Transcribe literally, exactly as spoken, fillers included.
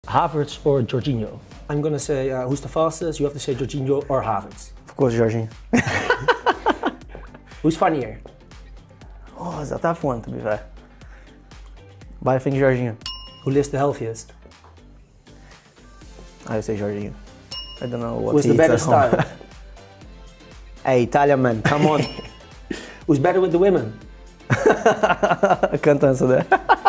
Havertz or Jorginho? I'm gonna say uh, who's the fastest, you have to say Jorginho or Havertz. Of course, Jorginho. Who's funnier? Oh, that's a tough one, to be fair. But I think Jorginho. Who lives the healthiest? I would say Jorginho. I don't know what Who's he the better eats at home. style? Hey, Italian man, come on. Who's better with the women? I can't answer that.